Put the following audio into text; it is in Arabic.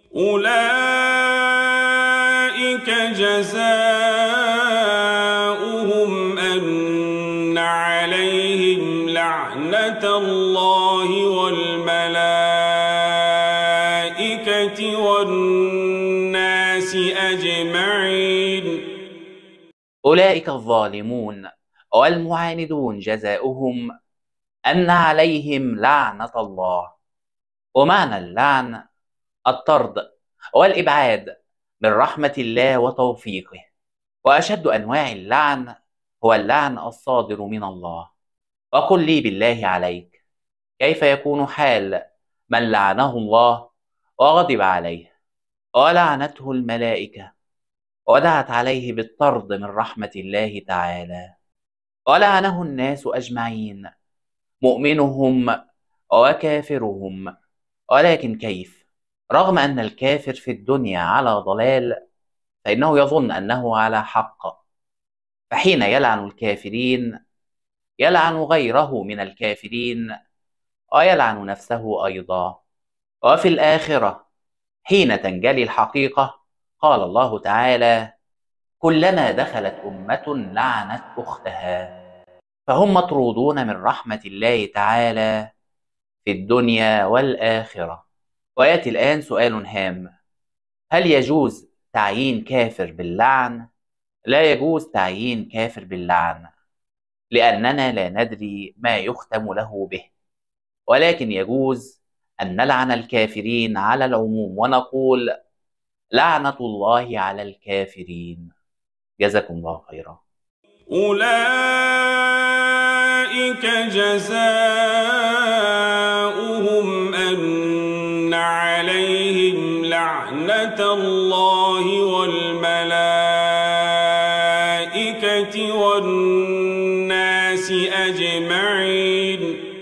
أولئك جزاؤهم أن عليهم لعنة الله والملائكة والناس أجمعين. أولئك الظالمون والمعاندون جزاؤهم أن عليهم لعنة الله. ومعنى اللعن الطرد والإبعاد من رحمة الله وتوفيقه. وأشد أنواع اللعن هو اللعن الصادر من الله. وقل لي بالله عليك، كيف يكون حال من لعنه الله وغضب عليه ولعنته الملائكة ودعت عليه بالطرد من رحمة الله تعالى، ولعنه الناس أجمعين مؤمنهم وكافرهم؟ ولكن كيف؟ رغم أن الكافر في الدنيا على ضلال فإنه يظن أنه على حق، فحين يلعن الكافرين يلعن غيره من الكافرين ويلعن نفسه أيضا. وفي الآخرة حين تنجلي الحقيقة قال الله تعالى: كلما دخلت أمة لعنت أختها. فهم مطرودون من رحمة الله تعالى في الدنيا والآخرة. ويأتي الآن سؤال هام: هل يجوز تعيين كافر باللعن؟ لا يجوز تعيين كافر باللعن، لأننا لا ندري ما يختم له به، ولكن يجوز أن نلعن الكافرين على العموم ونقول لعنة الله على الكافرين. جزاكم الله خيرا. أولئك جزاؤهم أن عليهم لعنة الله والملائكة والناس أجمعين.